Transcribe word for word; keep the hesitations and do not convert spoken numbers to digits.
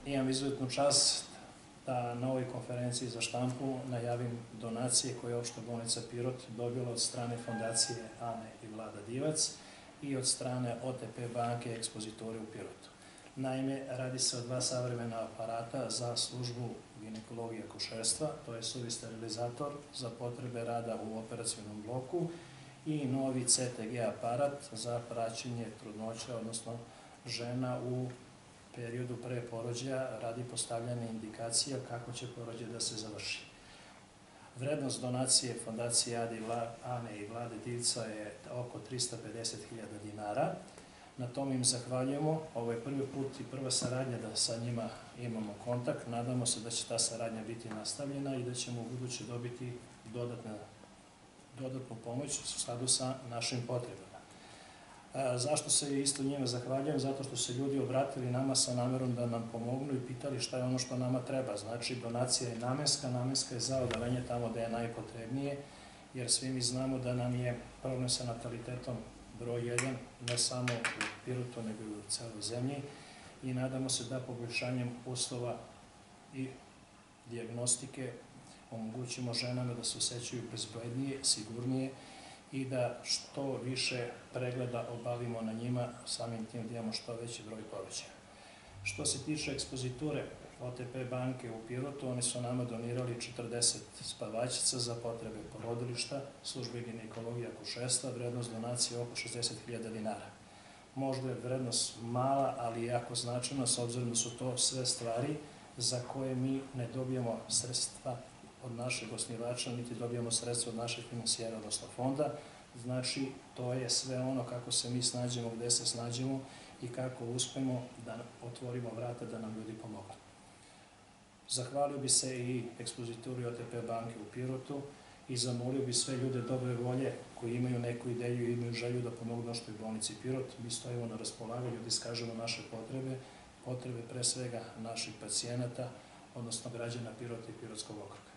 Imam izuzetnu čast da na ovoj konferenciji za štampu najavim donacije koje je Opšta bolnica Pirot dobila od strane Fondacije Ane i Vlada Divac i od strane O T P banke Ekspozitori u Pirotu. Naime, radi se o dva savremena aparata za službu ginekologije i akušerstva, to je suvi sterilizator za potrebe rada u operacionom bloku i novi C T G aparat za praćenje trudnoće, odnosno žena u periodu pre porođaja radi postavljanja indikacija kako će porođaj da se završi. Vrednost donacije Fondacije Ane i Vlade Divca je oko trista pedeset hiljada dinara. Na tom im zahvaljujemo. Ovo je prvi put i prva saradnja da sa njima imamo kontakt. Nadamo se da će ta saradnja biti nastavljena i da ćemo u buduće dobiti dodatnu pomoć u skladu sa našim potrebama. Zašto se isto njima zahvaljujem? Zato što se ljudi obratili nama sa namerom da nam pomognu i pitali šta je ono što nama treba. Znači, donacija je namenska, namenska je za odalenje tamo gde je najpotrebnije, jer svi mi znamo da nam je problem sa natalitetom broj jedan, ne samo u Pirotu, nego i u celoj zemlji, i nadamo se da poboljšanjem uslova i dijagnostike omogućimo ženama da se osjećaju bezbednije, sigurnije i da što više pregleda obavimo na njima, samim tim da imamo što veći broj porođaja. Što se tiče ekspoziture O T P banke u Pirotu, oni su nama donirali četrdeset spavačica za potrebe porodilišta, službe ginekologije i akušerstva, vrednost donacije oko šezdeset hiljada dinara. Možda je vrednost mala, ali jako značajna, s obzirom da su to sve stvari za koje mi ne dobijamo sredstva od našeg osnivača, niti dobijamo sredstva od našeg finansijera, odnosno fonda. Znači, to je sve ono kako se mi snađemo, gde se snađemo i kako uspemo da otvorimo vrata da nam ljudi pomognu. Zahvalio bi se i ekspozituri O T P banke u Pirotu i zamolio bi sve ljude dobre volje koji imaju neku ideju i imaju želju da pomognu Opštoj bolnici Pirot. Mi stojimo na raspolaganju da iskažemo naše potrebe, potrebe pre svega naših pacijenata, odnosno građana Pirota i Pirotskog okruga.